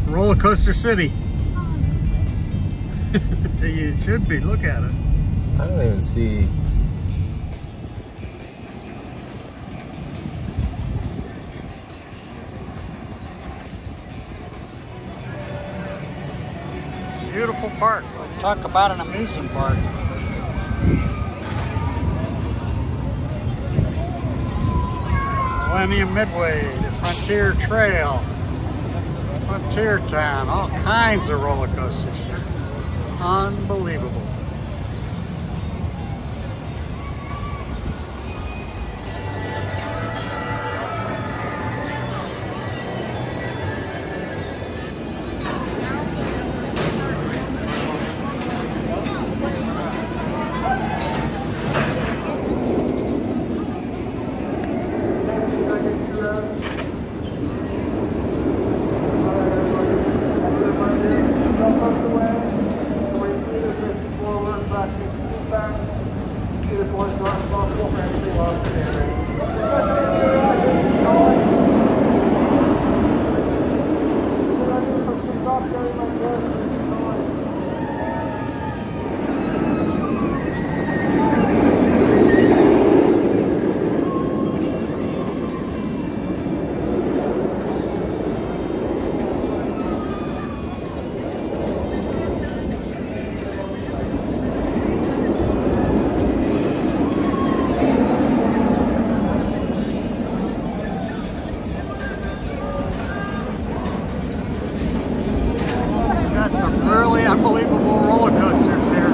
Roller Coaster City. Oh, that's it. You should be. Look at it. I don't even see. Beautiful park. Talk about an amusement park. Millennium Midway, the Frontier Trail, Frontier Town, all kinds of roller coasters here. Unbelievable. Really unbelievable roller coasters here.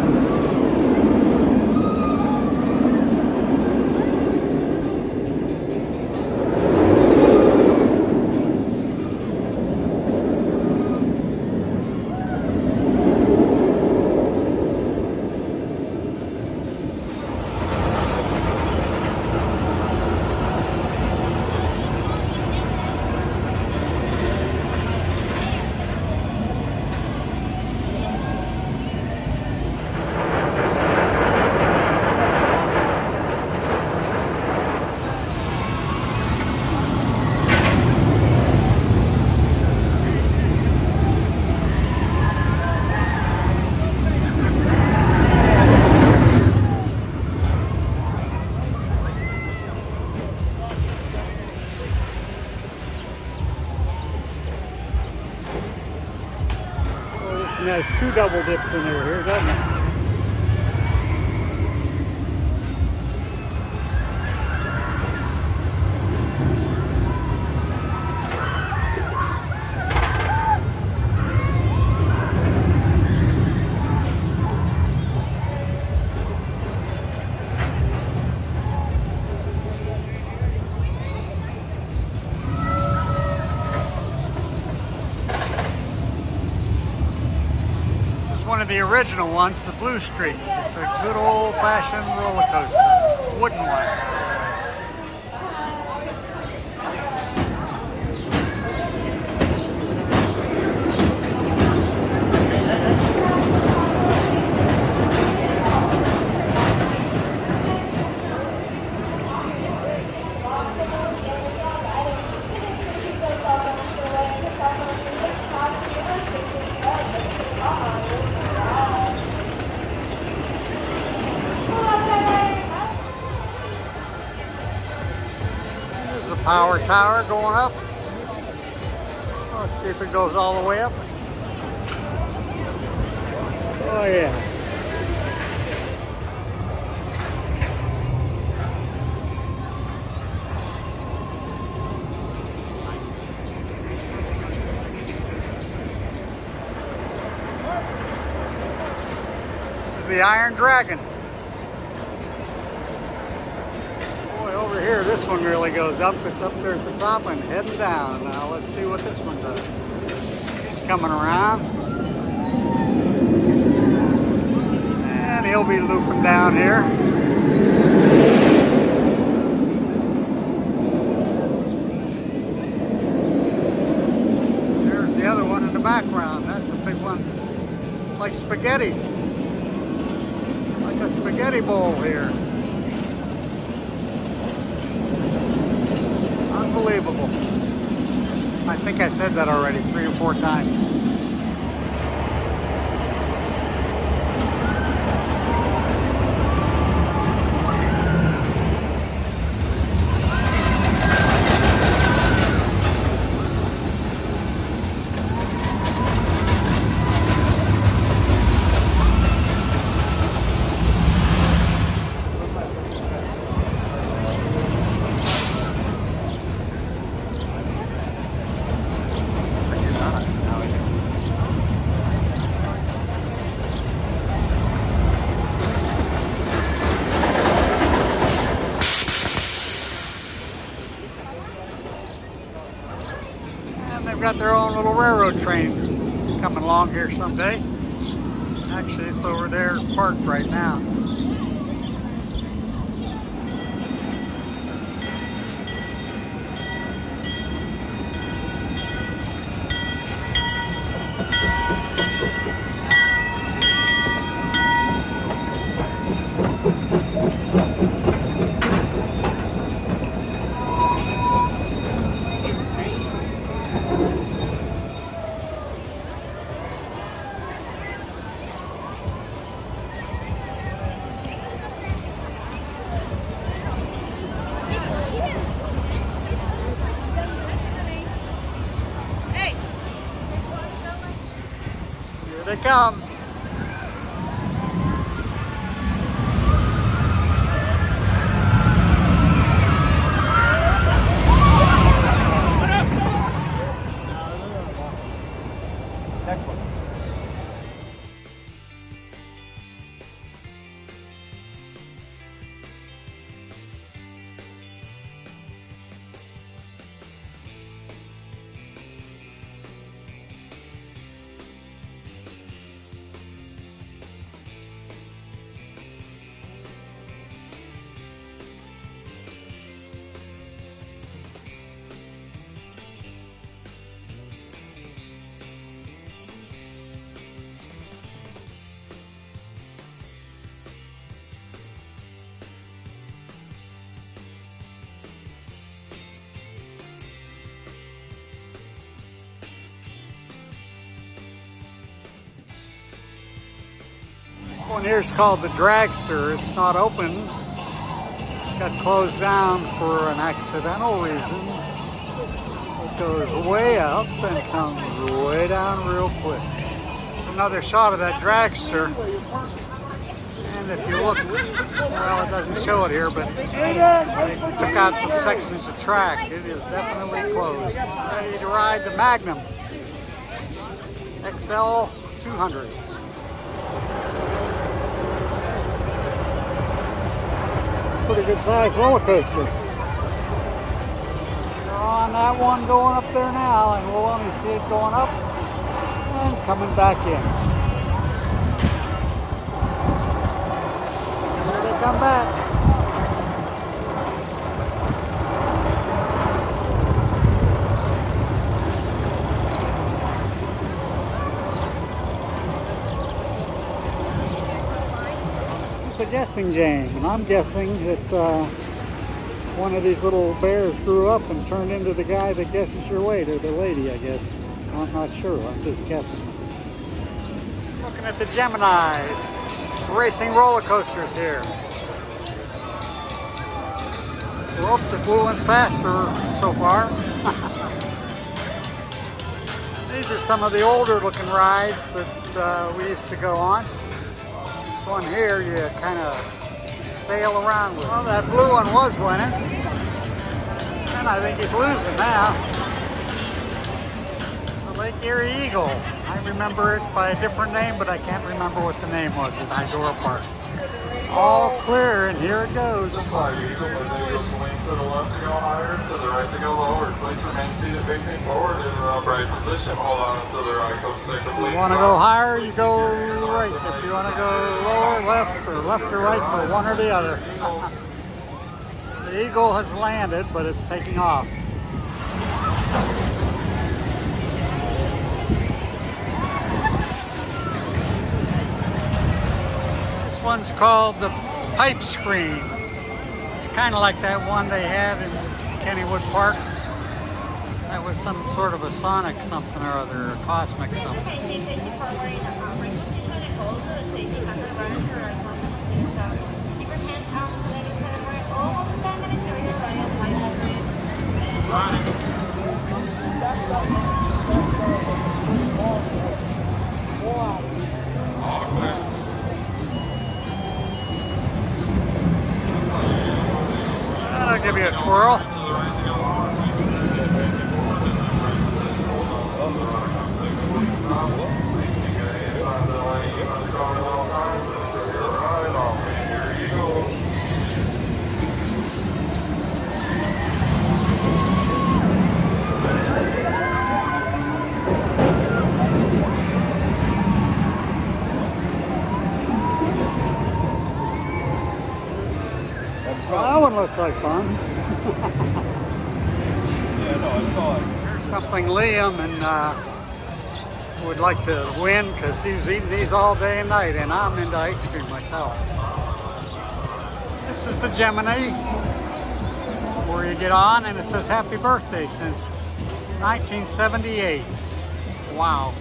And there's two double dips in there here, doesn't it? One of the original ones, the Blue Streak. It's a good old-fashioned roller coaster, wooden one. The power tower going up. Let's see if it goes all the way up. Oh yeah. This is the Iron Dragon. Over here, this one really goes up. It's up there at the top and heading down. Now let's see what this one does. He's coming around. And he'll be looping down here. There's the other one in the background. That's a big one. Like spaghetti. Like a spaghetti bowl here. Unbelievable. I think think I said that already 3 or 4 times. Got their own little railroad train coming along here someday. Actually, it's over there parked right now. Here they come. Next one. This one here is called the Dragster. It's not open. It got closed down for an accidental reason. It goes way up and comes way down real quick. Another shot of that Dragster. And if you look, well, it doesn't show it here, but they took out some sections of track. It is definitely closed. Ready to ride the Magnum XL 200. Pretty good sized roller coaster. We're on that one going up there now, and we'll only see it going up and coming back in. Here they come back. A guessing game, and I'm guessing that one of these little bears grew up and turned into the guy that guesses your way to the lady, I guess. I'm not sure, I'm just guessing. Looking at the Geminis, racing roller coasters here. Well, the blue one's faster so far. These are some of the older looking rides that we used to go on. One here you kind of sail around with. Well, that blue one was winning, and I think he's losing now. The Lake Erie Eagle. I remember it by a different name, but I can't remember what the name was at Hydora Park. All clear, and here it goes. The Flag Eagle, to the left to go higher, to the right to go lower. Please remain seated facing forward in an upright position. Hold on until the right comes to complete. If you want to go higher, you go right. If you want to go lower, left or right, for one or the other. The Eagle has landed, but it's taking off. This one's called the Pipe Screen. It's kind of like that one they had in Kennywood Park. That was some sort of a sonic something or other, a cosmic something. That'll give you a twirl. Well, that one looks like fun. Here's something Liam and would like to win because he's eating these all day and night, and I'm into ice cream myself. This is the Gemini, where you get on and it says happy birthday since 1978. Wow.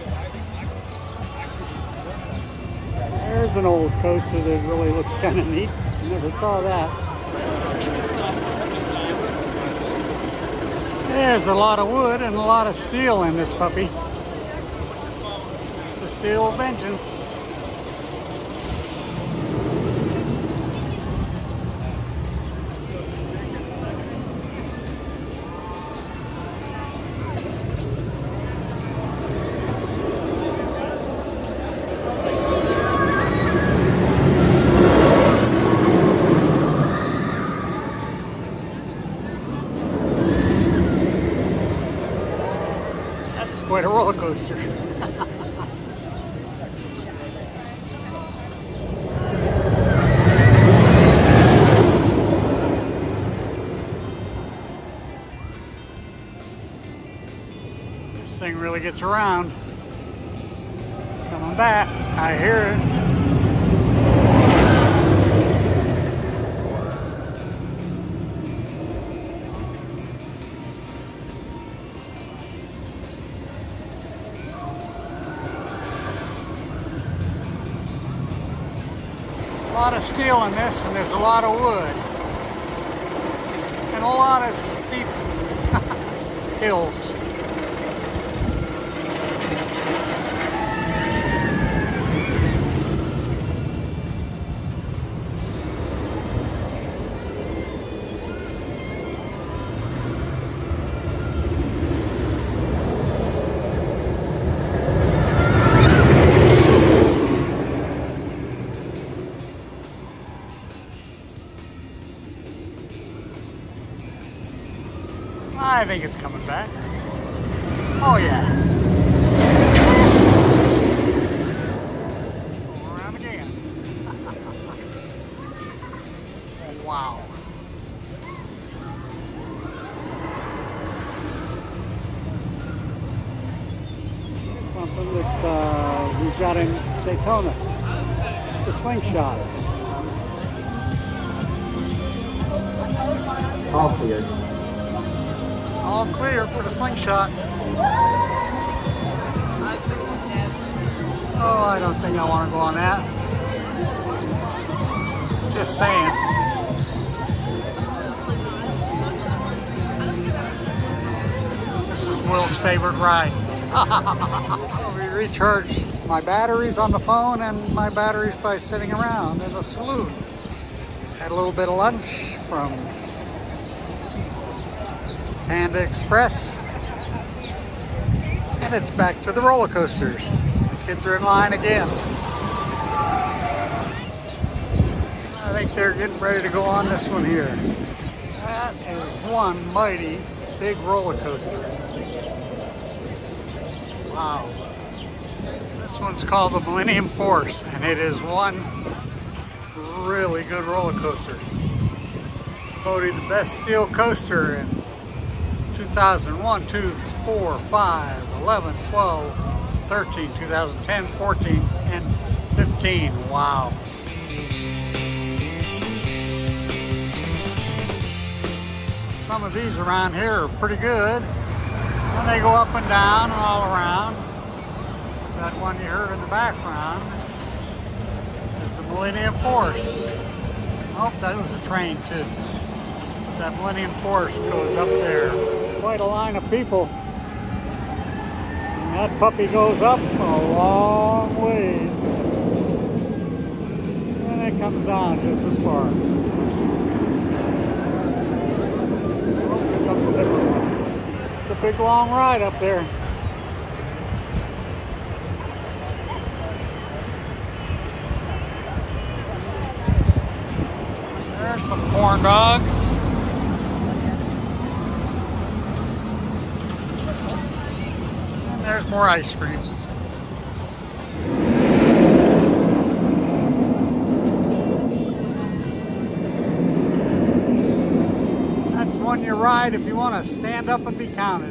There's an old coaster that really looks kind of neat. Never saw that. There's a lot of wood and a lot of steel in this puppy. It's the Steel Vengeance. Quite a roller coaster. This thing really gets around. Coming back, I hear it. A lot of steel in this, and there's a lot of wood and a lot of steep hills. I think it's coming back. Oh yeah. Around again. Wow. Something that's we've got in Daytona. It's a slingshot. All clear. All clear for the slingshot. Oh, I don't think I want to go on that. Just saying. This is Will's favorite ride. We recharged my batteries on the phone and my batteries by sitting around in the saloon. Had a little bit of lunch from Panda Express, and it's back to the roller coasters. The kids are in line again. I think they're getting ready to go on this one here. That is one mighty big roller coaster. Wow. This one's called the Millennium Force, and it is one really good roller coaster. It's voted the best steel coaster in 2001, 2, 4, 5, 11, 12, 13, 2010, 14, and 15. Wow. Some of these around here are pretty good. And they go up and down and all around. That one you heard in the background is the Millennium Force. Oh, that was a train too. That Millennium Force goes up there. Quite a line of people. And that puppy goes up a long way. And it comes down just as far. It's a big long ride up there. There's some corn dogs. And there's more ice cream. That's one you ride if you want to stand up and be counted.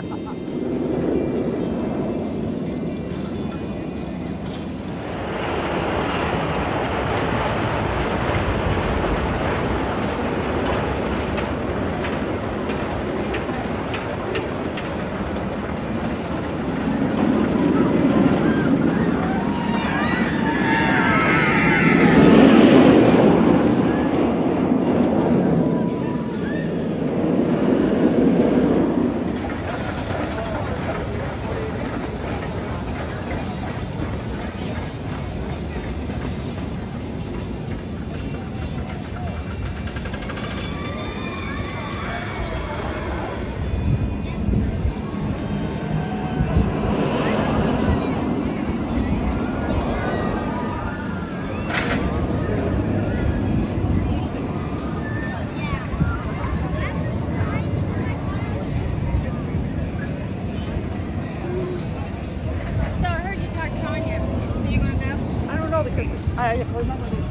I remember this.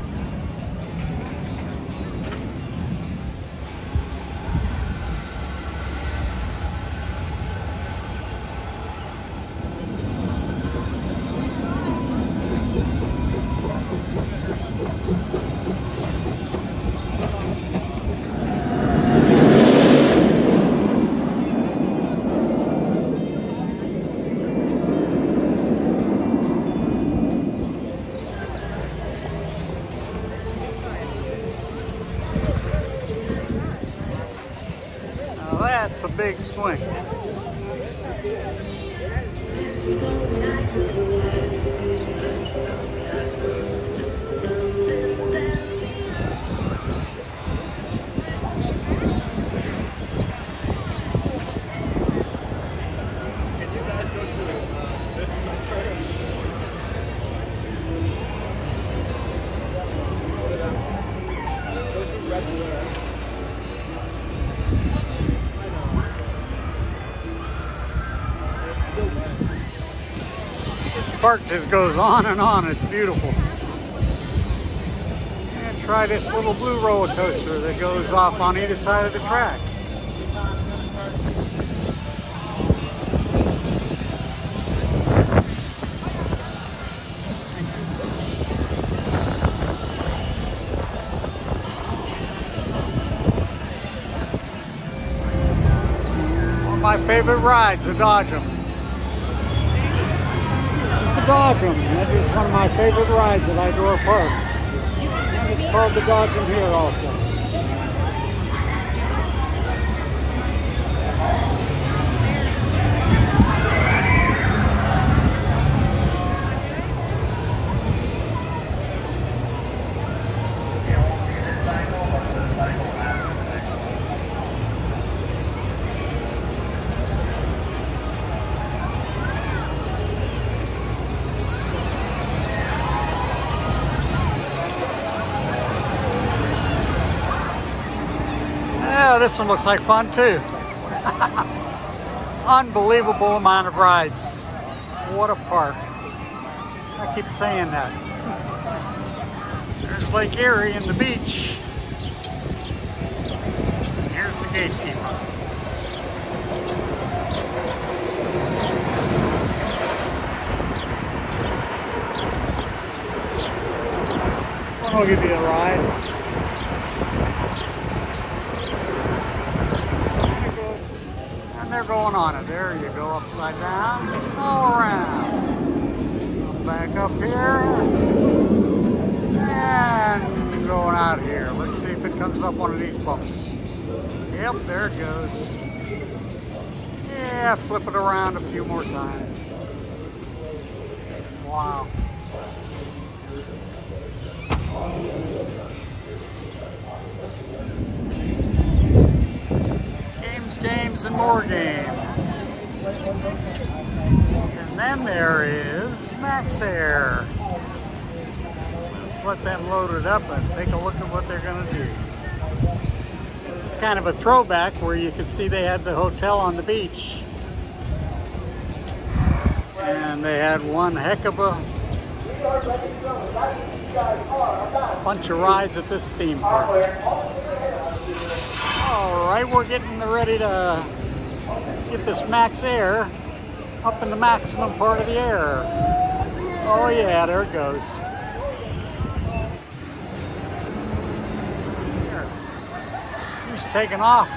That's a big swing. This park just goes on and on. It's beautiful. And try this little blue roller coaster that goes off on either side of the track. One of my favorite rides, the Dodge 'em. Dodge 'em. That is one of my favorite rides at Idor Park. And it's called the Dodge 'em here also. Yeah, this one looks like fun too. Unbelievable amount of rides. What a park. I keep saying that. There's Lake Erie and the beach. Here's the gatekeeper. This one will give you a ride. going on it. There you go, upside down, all around. Come back up here, and going out here. Let's see if it comes up one of these bumps. Yep, there it goes. Yeah, flip it around a few more times. Wow. Games and more games. And then there is Max Air. Let's let them load it up and take a look at what they're going to do. This is kind of a throwback where you can see they had the hotel on the beach. And they had one heck of a bunch of rides at this theme park. All right, we're getting ready to get this Max Air up in the maximum part of the air. Oh yeah, there it goes. He's taking off.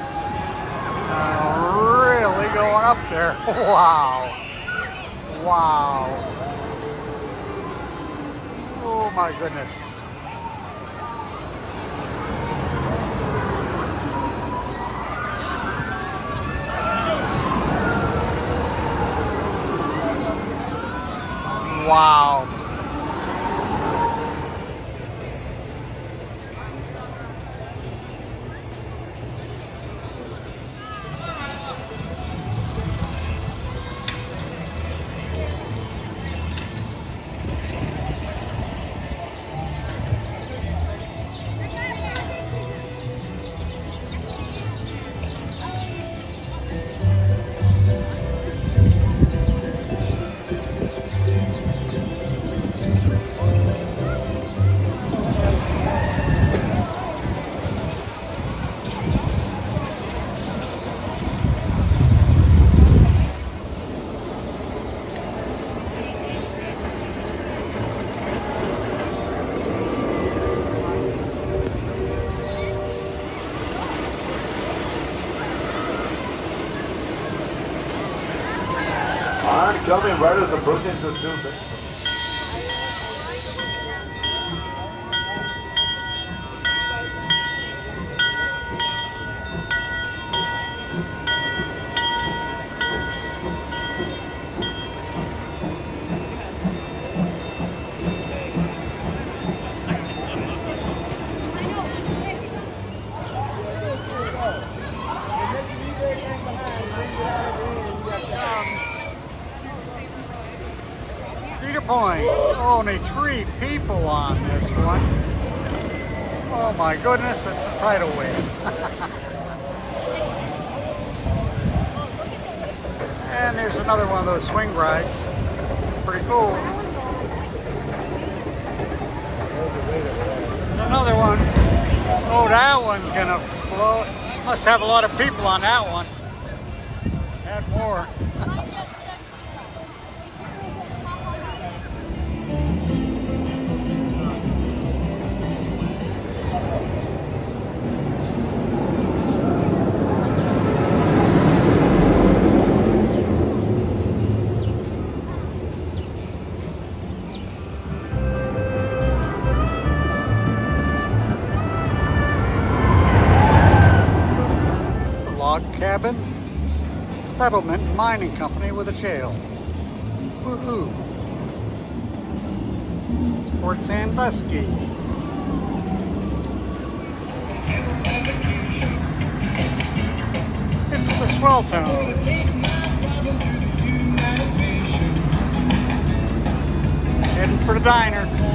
Really going up there. Wow. Wow. Oh my goodness. Wow. Jumping right as approaching to Sandusky. Cedar Point. Only 3 people on this one. Oh my goodness, it's a tidal wave. And there's another one of those swing rides. Pretty cool. Another one. Oh, that one's gonna float. Must have a lot of people on that one. Add more. Cabin settlement mining company with a jail. Woohoo! It's Fort Sandusky. It's the Swell Tones. Heading for the diner.